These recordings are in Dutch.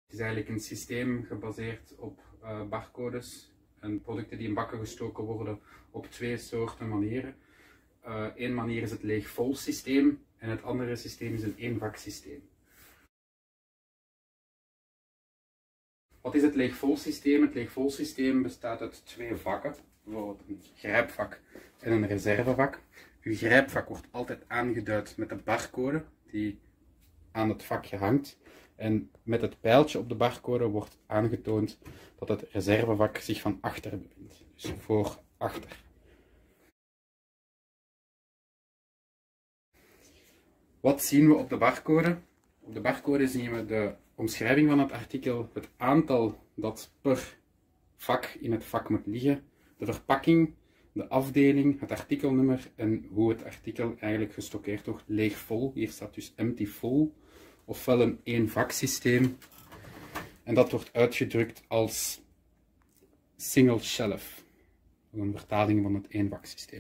Het is eigenlijk een systeem gebaseerd op barcodes en producten die in bakken gestoken worden op twee soorten manieren. Eén manier is het leeg-vol systeem en het andere systeem is een één-vak-systeem. Wat is het leeg-vol systeem? Het leeg-vol systeem bestaat uit twee vakken, bijvoorbeeld een grijpvak en een reservevak. Uw grijpvak wordt altijd aangeduid met de barcode die aan het vakje hangt. En met het pijltje op de barcode wordt aangetoond dat het reservevak zich van achter bevindt. Dus voor achter. Wat zien we op de barcode? Op de barcode zien we de omschrijving van het artikel, het aantal dat per vak in het vak moet liggen, de verpakking, de afdeling, het artikelnummer en hoe het artikel eigenlijk gestockeerd wordt. Leeg-vol, hier staat dus empty-full, ofwel een één-vak-systeem. En dat wordt uitgedrukt als single shelf, een vertaling van het één-vak-systeem.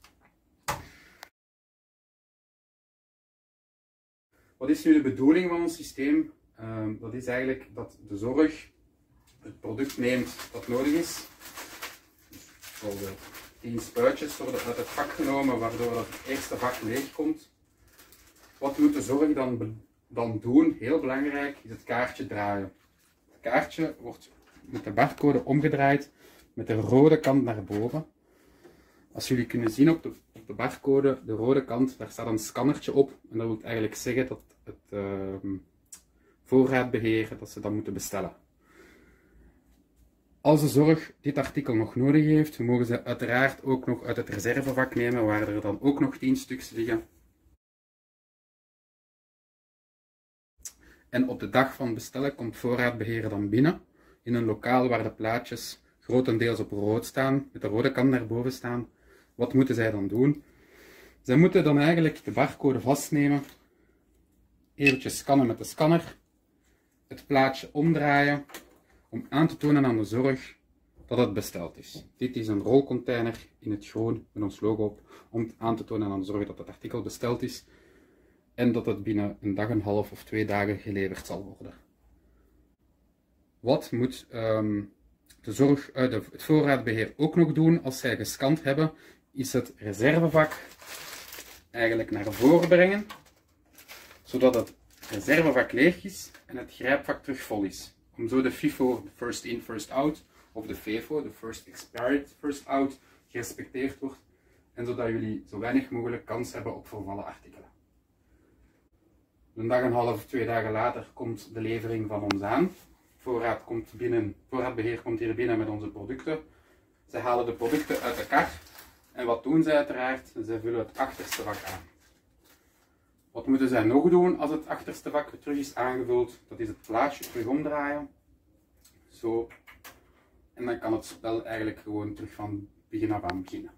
Wat is nu de bedoeling van ons systeem? Dat is eigenlijk dat de zorg het product neemt dat nodig is. Dus bijvoorbeeld 10 spuitjes worden uit het vak genomen, waardoor het eerste vak leeg komt. Wat moet de zorg dan doen? Heel belangrijk is het kaartje draaien. Het kaartje wordt met de barcode omgedraaid met de rode kant naar boven. Als jullie kunnen zien op de barcode, de rode kant, daar staat een scannertje op. En dat wil eigenlijk zeggen dat het voorraadbeheer, dat ze dat moeten bestellen. Als de zorg dit artikel nog nodig heeft, mogen ze uiteraard ook nog uit het reservevak nemen, waar er dan ook nog 10 stuks liggen. En op de dag van bestellen komt voorraadbeheer dan binnen, in een lokaal waar de plaatjes grotendeels op rood staan, met de rode kant naar boven staan. Wat moeten zij dan doen? Zij moeten dan eigenlijk de barcode vastnemen, eventjes scannen met de scanner, het plaatje omdraaien, om aan te tonen aan de zorg dat het besteld is. Dit is een rolcontainer in het groen met ons logo op, om aan te tonen aan de zorg dat het artikel besteld is en dat het binnen een dag en een half of 2 dagen geleverd zal worden. Wat moet de zorg, het voorraadbeheer ook nog doen als zij gescand hebben, is het reservevak eigenlijk naar voren brengen, zodat het reservevak leeg is en het grijpvak terug vol is. Om zo de FIFO, de first in, first out, of de FEFO, de first expired, first out, gerespecteerd wordt en zodat jullie zo weinig mogelijk kans hebben op vervallen artikelen. Een dag en een half, 2 dagen later komt de levering van ons aan. Voorraadbeheer komt hier binnen met onze producten. Zij halen de producten uit de kar. En wat doen zij uiteraard? Zij vullen het achterste vak aan. Wat moeten zij nog doen als het achterste vak terug is aangevuld? Dat is het plaatje terug omdraaien. Zo. En dan kan het spel eigenlijk gewoon terug van begin af aan beginnen.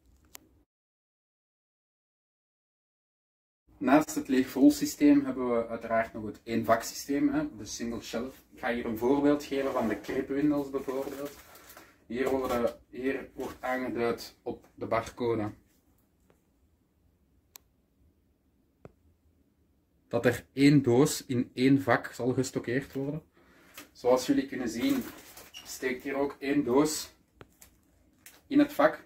Naast het leeg-vol systeem hebben we uiteraard nog het één-vak-systeem, de single shelf. Ik ga hier een voorbeeld geven van de kripwindels bijvoorbeeld. Hier wordt aangeduid op de barcode dat er 1 doos in 1 vak zal gestockeerd worden. Zoals jullie kunnen zien steekt hier ook 1 doos in het vak.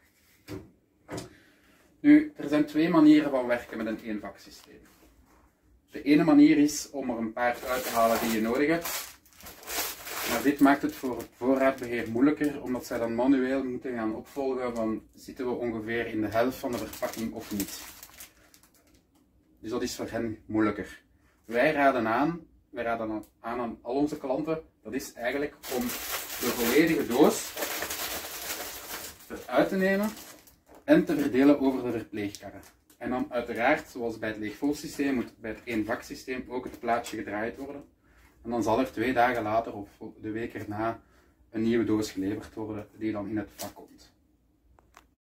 Nu, er zijn 2 manieren van werken met een één-vak-systeem. De ene manier is om er een paar uit te halen die je nodig hebt. Maar dit maakt het voor het voorraadbeheer moeilijker, omdat zij dan manueel moeten gaan opvolgen van zitten we ongeveer in de helft van de verpakking of niet. Dus dat is voor hen moeilijker. Wij raden aan al onze klanten, dat is eigenlijk om de volledige doos eruit te nemen en te verdelen over de verpleegkarren. En dan uiteraard, zoals bij het leeg-vol systeem, moet bij het één-vak-systeem ook het plaatje gedraaid worden. En dan zal er 2 dagen later of de week erna een nieuwe doos geleverd worden die dan in het vak komt.